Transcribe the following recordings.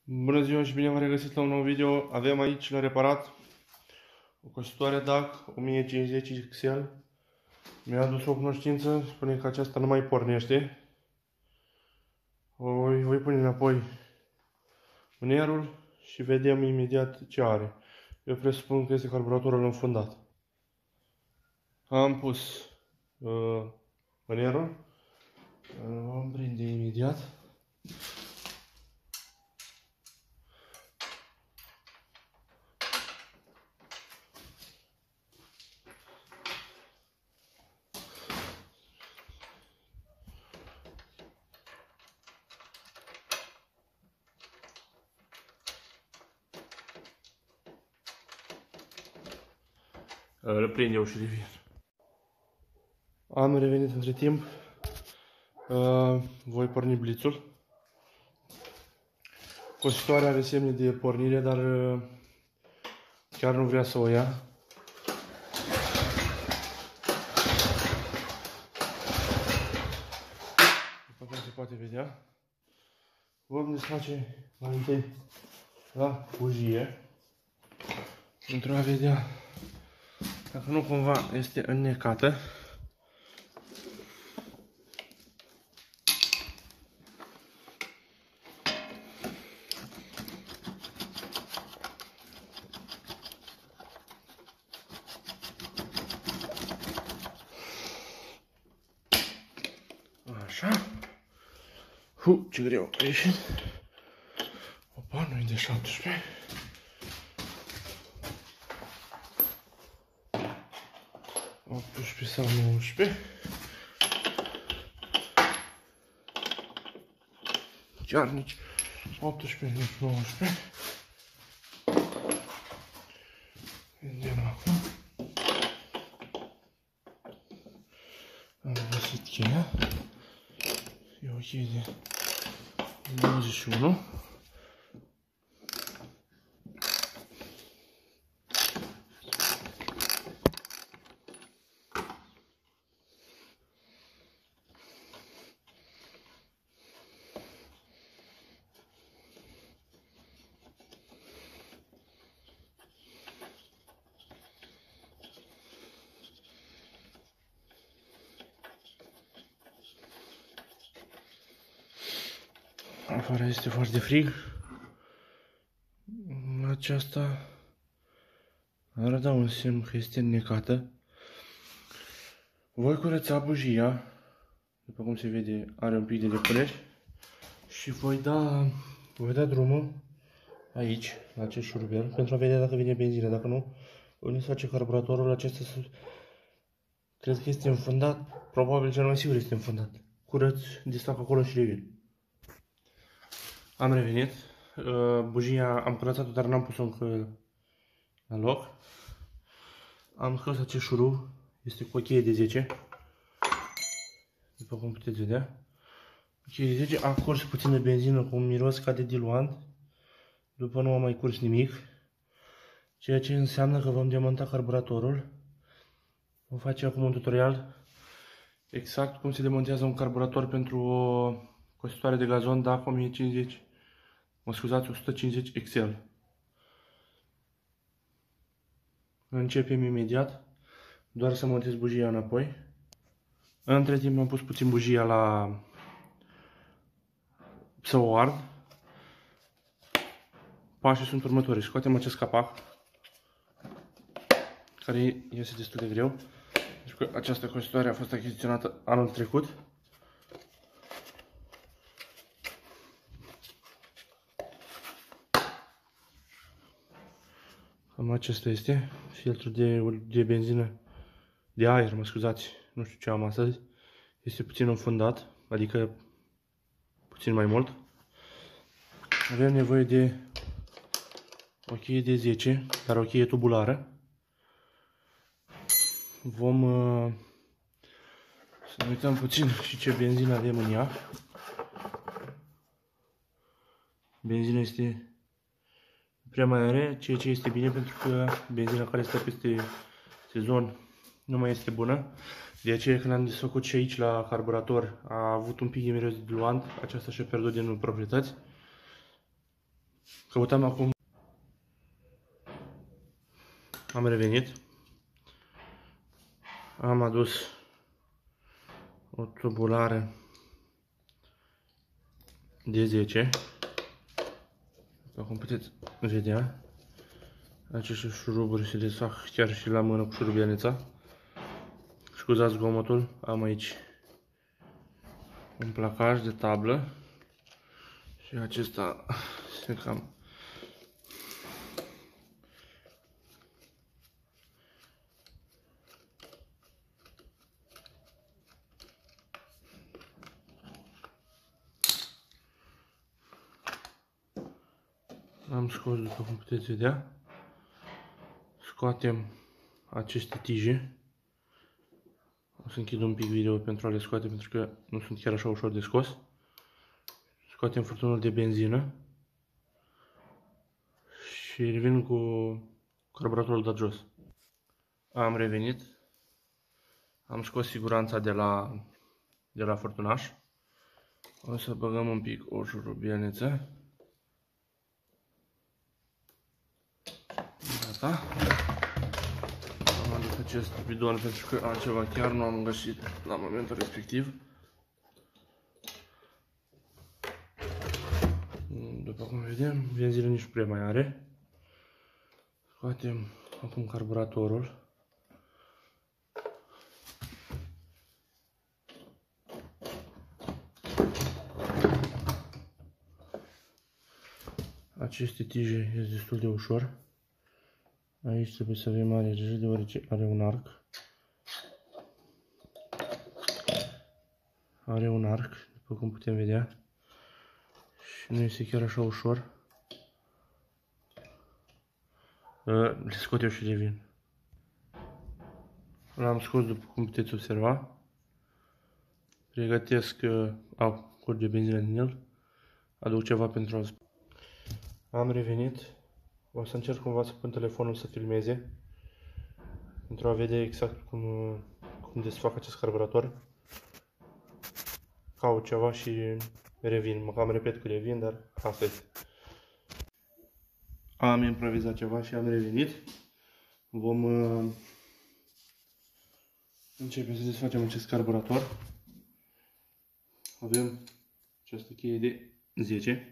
Bună ziua și bine v-am regăsit la un nou video. Avem aici la reparat o cositoare DAC 1050 XL. Mi-a adus o cunoștință, spune că aceasta nu mai pornește. Voi pune înapoi mânerul și vedem imediat ce are. Eu presupun că este carburatorul înfundat. Am pus mânerul, vom prinde imediat. Îl prind eu și revin. Am revenit între timp. Voi porni blițul. Cositoarea are semne de pornire, dar chiar nu vrea să o ia. După cum se poate vedea, vom desface mai întâi la bujie pentru a vedea dacă nu cumva este înnecată. Așa. Ce greu a ieșit. Opa, nu e de 17. Sau 19. Chiar nici 18, nici 19. Vedem acum. Am găsit cheia. E o cheie de 21. Afară este foarte frig. Aceasta arată un semn că este înnecată. Voi curăța bujia. După cum se vede, are un pic de lepuleș. Și voi da drumul aici, la acest șurubel, pentru a vedea dacă vine benzină. Dacă nu, îmi face carburatorul acesta să... Cred că este înfundat. Probabil cel mai sigur este înfundat. Curăț, destac acolo și revin. Am revenit. Bujia am curățat-o, dar n-am pus-o încă la loc. Am scos acest șurub. Este cu o cheie de 10. După cum puteți vedea. O cheie de 10. A curs puțină benzină cu un miros ca de diluant. După nu a mai curs nimic. Ceea ce înseamnă că vom demonta carburatorul. Vom face acum un tutorial exact cum se demontează un carburator pentru o cositoare de gazon DAC 1050. Mă scuzați, 150 XL. Începem imediat. Doar să montez bujia înapoi. Între timp am pus puțin bujia să o ard. Pașii sunt următorii. Scoatem acest capac, care iese destul de greu, pentru că această cositoare a fost achiziționată anul trecut. Cam acesta este filtrul de benzină, de aer, mă scuzați, nu știu ce am astăzi. Este puțin înfundat, adică puțin mai mult. Avem nevoie de o cheie de 10, dar o cheie tubulară. Vom să ne uităm puțin și ce benzină avem în ea. Benzina este prea mare, ceea ce este bine pentru că benzina care stă peste sezon nu mai este bună. De aceea când am desfăcut și aici la carburator a avut un pic de miros de diluant, aceasta și-a pierdut din proprietăți. Căutam acum. Am revenit. Am adus o tubulară de 10. După cum puteți vedea, aceste șuruburi se desfac chiar și la mână cu șurubianița. Scuzați zgomotul, am aici un placaj de tablă și acesta se cam am scos, după cum puteți vedea. Scoatem aceste tije. O să închid un pic video pentru a le scoate, pentru că nu sunt chiar așa ușor de scos. Scoatem furtunul de benzină și revin cu carburatorul dat jos. Am revenit. Am scos siguranța de la furtunaș. O să băgăm un pic o șurubianiță. Gata. Am adus acest bidon pentru că altceva chiar nu am găsit la momentul respectiv. După cum vedem, benzină nici prea mai are. Scoatem acum carburatorul. Aceste tije este destul de ușor. Aici trebuie să avem mare grijă, deoarece are un arc. Are un arc, după cum putem vedea. Și nu este chiar așa ușor. Le scot eu și revin. L-am scos, după cum puteți observa. Pregătesc, curge benzină din el. Aduc ceva pentru a... Am revenit. O să încerc cumva să pun telefonul să filmeze. Pentru a vedea exact cum desfac acest carburator. Caut ceva și revin. Mă cam repet că revin, dar asta este. Am improvizat ceva și am revenit. Vom începe să desfacem acest carburator. Avem această cheie de 10.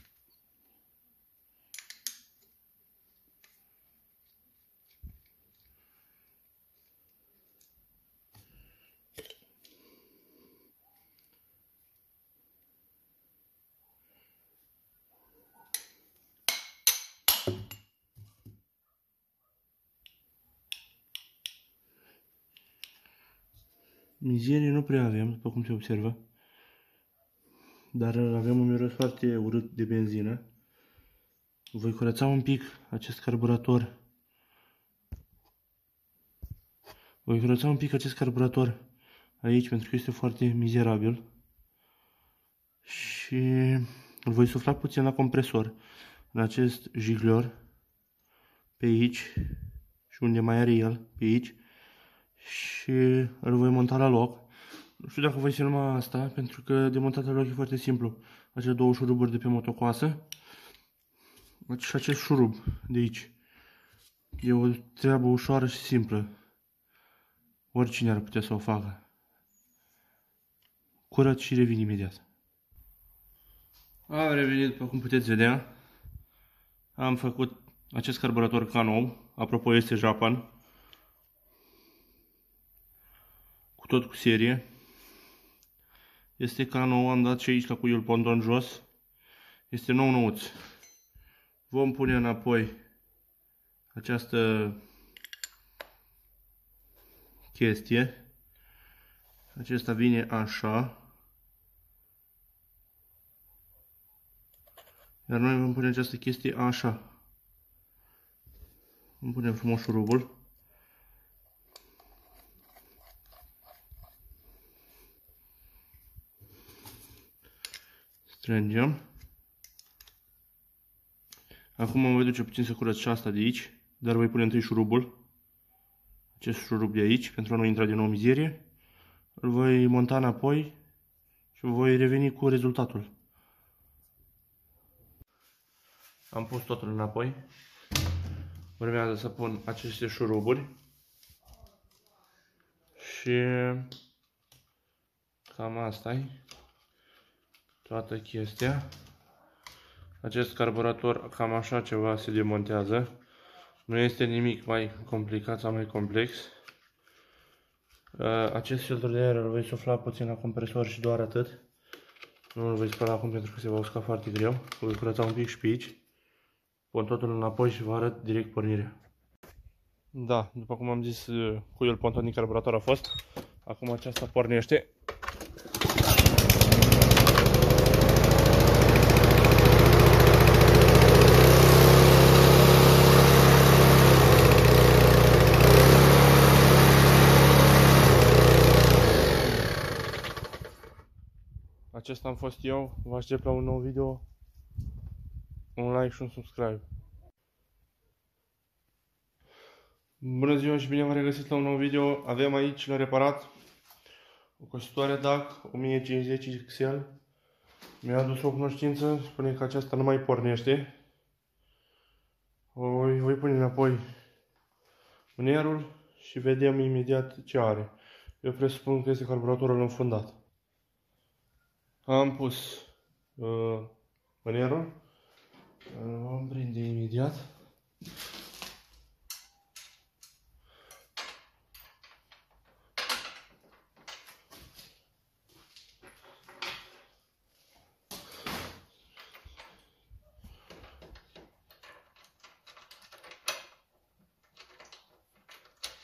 Mizerie nu prea avem, după cum se observă, dar avem un miros foarte urât de benzină. Voi curăța un pic acest carburator. Aici, pentru că este foarte mizerabil. Și îl voi sufla puțin la compresor, în acest jiglior, pe aici, și unde mai are el, pe aici. Și îl voi monta la loc. Nu știu dacă voi filma asta, pentru că de montat la loc e foarte simplu. Acele două șuruburi de pe motocoasă și acest șurub de aici. E o treabă ușoară și simplă. Oricine ar putea să o facă. Curăț și revin imediat. Am revenit, după cum puteți vedea. Am făcut acest carburator ca nou. Apropo, este Japan. Tot cu serie. Este ca nou, am dat și aici la cuiul ponton jos. Este nou nouț. Vom pune înapoi această chestie. Acesta vine așa. Iar noi vom pune această chestie așa. Vom pune frumos șurubul. Strângem. Acum mă voi duce puțin să curăț și asta de aici, dar voi pune întâi șurubul. Acest șurub de aici, pentru a nu intra din nou mizerie. Îl voi monta înapoi și voi reveni cu rezultatul. Am pus totul înapoi. Urmează să pun aceste șuruburi. Și cam asta-i toată chestia. Acest carburator cam așa ceva se demontează. Nu este nimic mai complicat sau mai complex. Acest filtru de aer îl voi sufla puțin la compresor și doar atât. Nu îl voi spăla acum pentru că se va usca foarte greu. Îl voi curăța un pic și pe aici. Pun totul înapoi și vă arăt direct pornirea. Da, după cum am zis, cuiul ponton din carburator a fost. Acum aceasta pornește. Acesta am fost eu, vă aștept la un nou video, un like și un subscribe. Bună ziua și bine v-am regăsit la un nou video. Avem aici la reparat o cositoare DAC 1050 XL. Mi-a adus o cunoștință, spune că aceasta nu mai pornește. Voi pune înapoi mânerul și vedem imediat ce are. Eu presupun că este carburatorul înfundat. Am pus mânerul. Vom prinde imediat.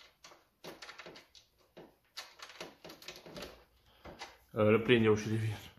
Îl prind eu și revin.